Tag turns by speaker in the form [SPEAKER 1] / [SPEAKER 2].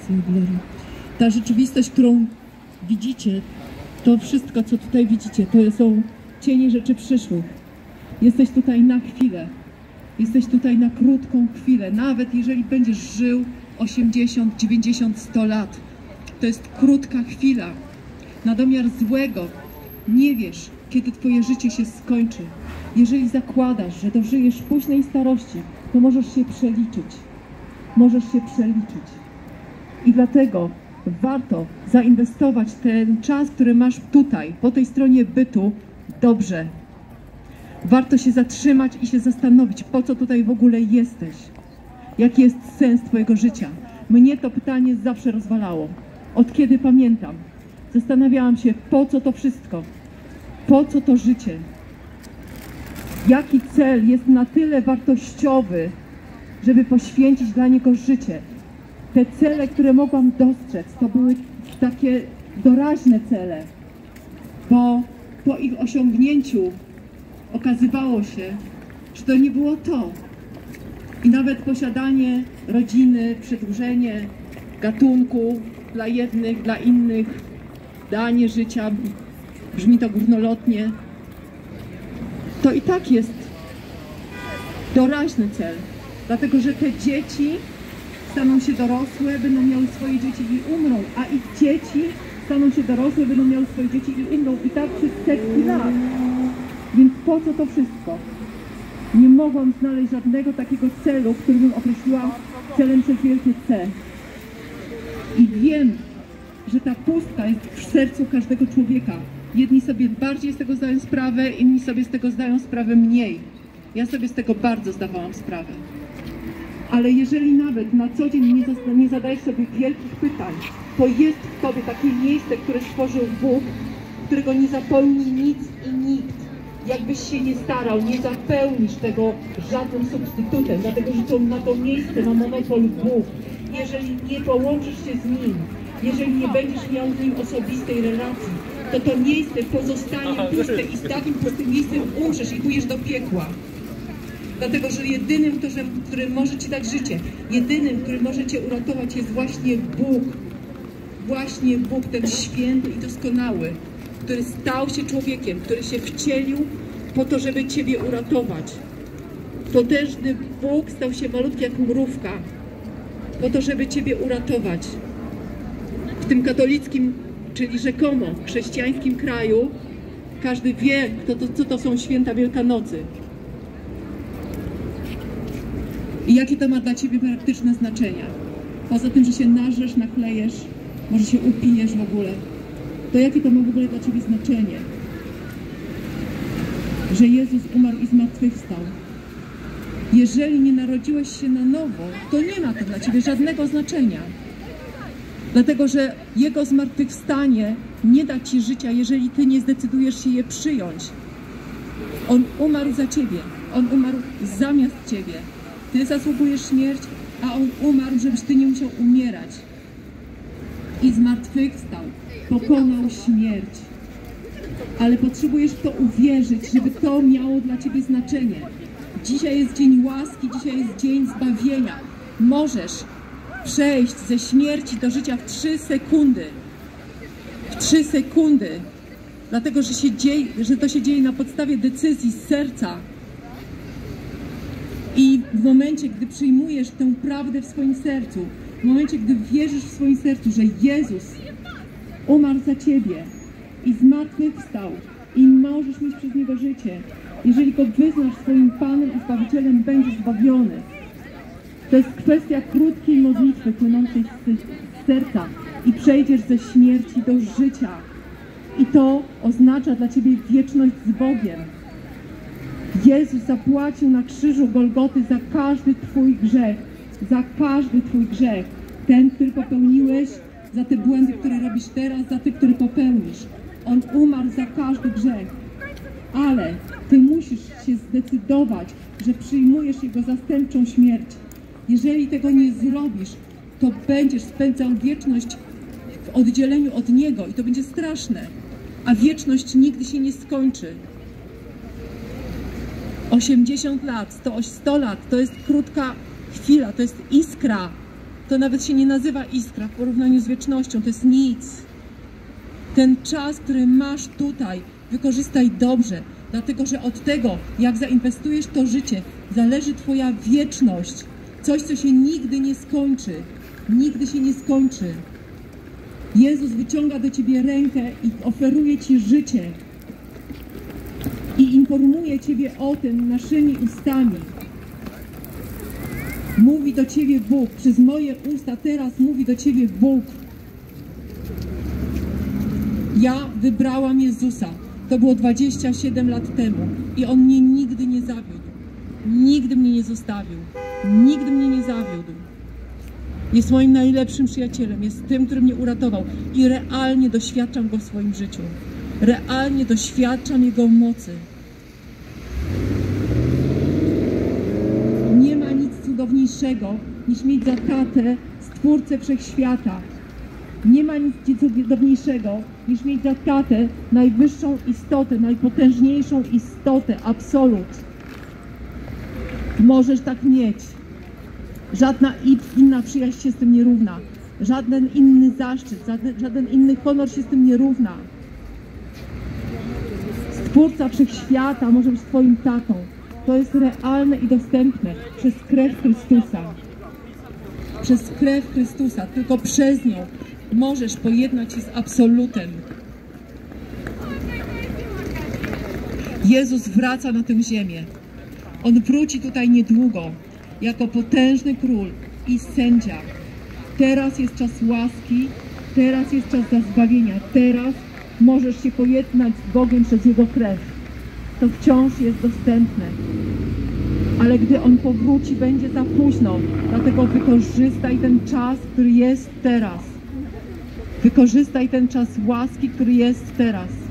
[SPEAKER 1] Twojej glorii. Ta rzeczywistość, którą widzicie, to wszystko, co tutaj widzicie, to są cienie rzeczy przyszłych. Jesteś tutaj na chwilę. Jesteś tutaj na krótką chwilę. Nawet jeżeli będziesz żył 80, 90, 100 lat, to jest krótka chwila. Na domiar złego nie wiesz, kiedy Twoje życie się skończy. Jeżeli zakładasz, że dożyjesz późnej starości, to możesz się przeliczyć. Możesz się przeliczyć. I dlatego warto zainwestować ten czas, który masz tutaj, po tej stronie bytu, dobrze. Warto się zatrzymać i się zastanowić, po co tutaj w ogóle jesteś. Jaki jest sens Twojego życia? Mnie to pytanie zawsze rozwalało. Od kiedy pamiętam. Zastanawiałam się, po co to wszystko? Po co to życie? Jaki cel jest na tyle wartościowy, żeby poświęcić dla niego życie? Te cele, które mogłam dostrzec, to były takie doraźne cele, bo po ich osiągnięciu okazywało się, że to nie było to. I nawet posiadanie rodziny, przedłużenie gatunku dla jednych, dla innych, danie życia, brzmi to górnolotnie, to i tak jest doraźny cel, dlatego że te dzieci staną się dorosłe, będą miały swoje dzieci i umrą, a ich dzieci staną się dorosłe, będą miały swoje dzieci i umrą, i tak przez setki lat. Więc po co to wszystko? Nie mogłam znaleźć żadnego takiego celu, który bym określiła celem przez wielkie C. I wiem, że ta pustka jest w sercu każdego człowieka. Jedni sobie bardziej z tego zdają sprawę, inni sobie z tego zdają sprawę mniej. Ja sobie z tego bardzo zdawałam sprawę. Ale jeżeli nawet na co dzień nie zadajesz sobie wielkich pytań, to jest w tobie takie miejsce, które stworzył Bóg, którego nie zapełni nic i nikt. Jakbyś się nie starał, nie zapełnisz tego żadnym substytutem, dlatego że na to miejsce ma monopol Bóg. Jeżeli nie połączysz się z Nim, jeżeli nie będziesz miał z Nim osobistej relacji, to miejsce pozostanie puste i z takim pustym miejscem umrzesz i pójdziesz do piekła. Dlatego, że jedynym, który może Ci dać życie, jedynym, który może Cię uratować, jest właśnie Bóg. Właśnie Bóg, ten święty i doskonały, który stał się człowiekiem, który się wcielił po to, żeby Ciebie uratować. Potężny Bóg stał się malutki jak mrówka, po to, żeby Ciebie uratować. W tym katolickim, czyli rzekomo chrześcijańskim kraju, każdy wie, co to są święta Wielkanocy. I jakie to ma dla Ciebie praktyczne znaczenia. Poza tym, że się nażresz, nachlejesz, może się upijesz w ogóle, to jakie to ma w ogóle dla Ciebie znaczenie? Że Jezus umarł i zmartwychwstał. Jeżeli nie narodziłeś się na nowo, to nie ma to dla Ciebie żadnego znaczenia. Dlatego, że Jego zmartwychwstanie nie da Ci życia, jeżeli Ty nie zdecydujesz się je przyjąć. On umarł za Ciebie. On umarł zamiast Ciebie. Ty zasługujesz śmierć, a On umarł, żebyś Ty nie musiał umierać. I zmartwychwstał. Pokonał śmierć. Ale potrzebujesz w to uwierzyć, żeby to miało dla Ciebie znaczenie. Dzisiaj jest dzień łaski, dzisiaj jest dzień zbawienia. Możesz przejść ze śmierci do życia w 3 sekundy. W 3 sekundy. Dlatego, że to się dzieje na podstawie decyzji z serca. I w momencie, gdy przyjmujesz tę prawdę w swoim sercu, w momencie, gdy wierzysz w swoim sercu, że Jezus umarł za Ciebie i zmartwychwstał i możesz mieć przez Niego życie, jeżeli Go wyznasz swoim Panem i Zbawicielem, będziesz zbawiony. To jest kwestia krótkiej modlitwy płynącej z serca i przejdziesz ze śmierci do życia. I to oznacza dla Ciebie wieczność z Bogiem. Jezus zapłacił na krzyżu Golgoty za każdy Twój grzech. Za każdy Twój grzech. Ten, który popełniłeś, za te błędy, które robisz teraz, za te, które popełnisz. On umarł za każdy grzech. Ale Ty musisz się zdecydować, że przyjmujesz Jego zastępczą śmierć. Jeżeli tego nie zrobisz, to będziesz spędzał wieczność w oddzieleniu od Niego i to będzie straszne. A wieczność nigdy się nie skończy. 80 lat, 100 lat to jest krótka chwila, to jest iskra to nawet się nie nazywa iskra w porównaniu z wiecznością, to jest nic. Ten czas, który masz tutaj, wykorzystaj dobrze, dlatego że od tego, jak zainwestujesz w to życie, zależy twoja wieczność. Coś, co się nigdy nie skończy. Nigdy się nie skończy. Jezus wyciąga do ciebie rękę i oferuje ci życie. I informuje ciebie o tym naszymi ustami. Mówi do ciebie Bóg, przez moje usta teraz mówi do ciebie Bóg. Ja wybrałam Jezusa. To było 27 lat temu i On mnie nigdy nie zawiódł. Nigdy mnie nie zostawił. Nigdy mnie nie zawiódł. Jest moim najlepszym przyjacielem. Jest tym, który mnie uratował. I realnie doświadczam Go w swoim życiu. Realnie doświadczam Jego mocy. Nie ma nic cudowniejszego, niż mieć za tatę Stwórcę Wszechświata. Nie ma nic cudowniejszego, niż mieć za tatę najwyższą istotę, najpotężniejszą istotę, absolut. Możesz tak mieć. Żadna inna przyjaźń się z tym nie równa. Żaden inny zaszczyt, żaden inny honor się z tym nie równa. Stwórca Wszechświata może być twoim tatą. To jest realne i dostępne przez krew Chrystusa. Przez krew Chrystusa, tylko przez nią możesz pojednać się z absolutem. Jezus wraca na tę ziemię. On wróci tutaj niedługo, jako potężny król i sędzia. Teraz jest czas łaski, teraz jest czas dla zbawienia. Teraz możesz się pojednać z Bogiem przez Jego krew. To wciąż jest dostępne. Ale gdy On powróci, będzie za późno. Dlatego wykorzystaj ten czas, który jest teraz. Wykorzystaj ten czas łaski, który jest teraz.